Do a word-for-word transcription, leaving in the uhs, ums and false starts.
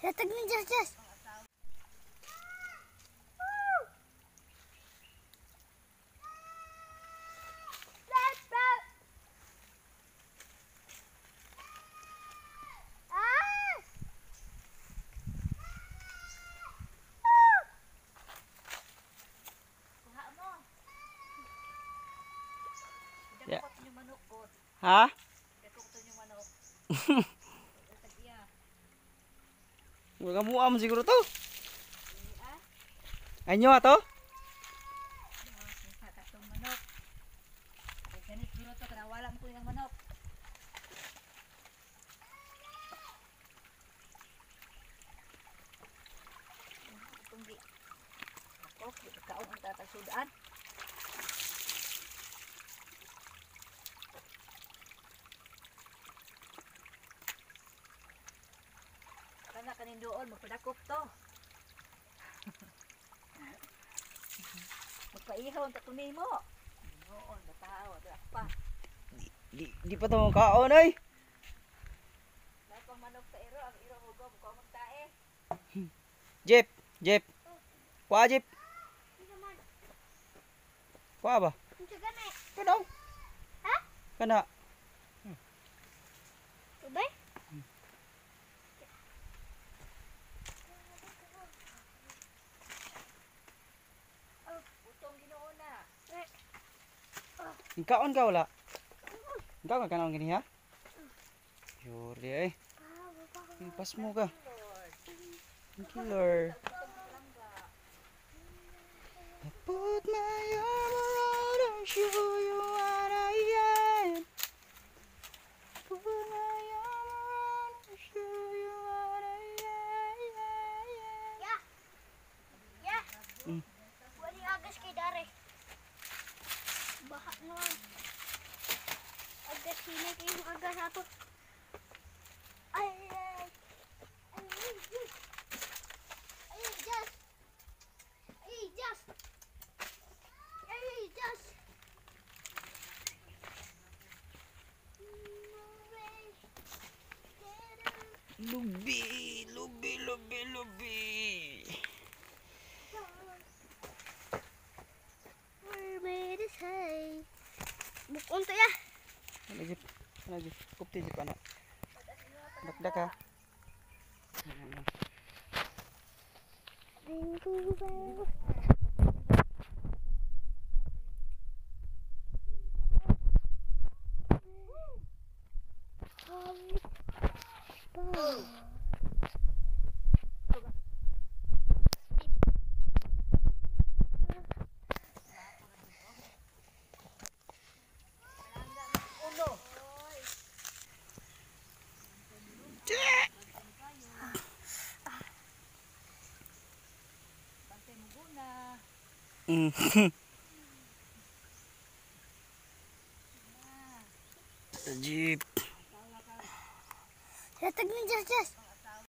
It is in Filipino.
Datag ni Jas Jas. Ya. Ha? Wala mo am siguro to. Anyo ato? Kana kanin doon magpadakop to. Magpaihaw ang tatunay mo. Noon, batao, pa. Di, di pa to kaon ay. Lahat pang manok sa iro, ang iro hugo, mukhang magtae. Jeep, Jeep. Kuha Jeep. Kuha ba? Kana. Ha? Kana. Ubay? Butong Ginoo na. Kaon ka wala? Ikaw ka kanon gini ha? Yuri eh. Pas mo ka. Thank you Lord. I put my armor on and show you what I am. Put my armor on and show you what I am. Ya. Ya. Mm. Wali agas kay dare. Baha naman. Agas sini kay yung agas ato. Ay ay. Ay Jas. Ay Jas. Ay Jas. Ay Jas. Lubi, lubi, lubi, lubi. Where made is hay. Bukon to ya. Ano Jeep? Ano Jeep? Kupti Jeep anak. Dak-dak ha. Jingle bell. Mm. Jeep. Datag ni Jas Jas.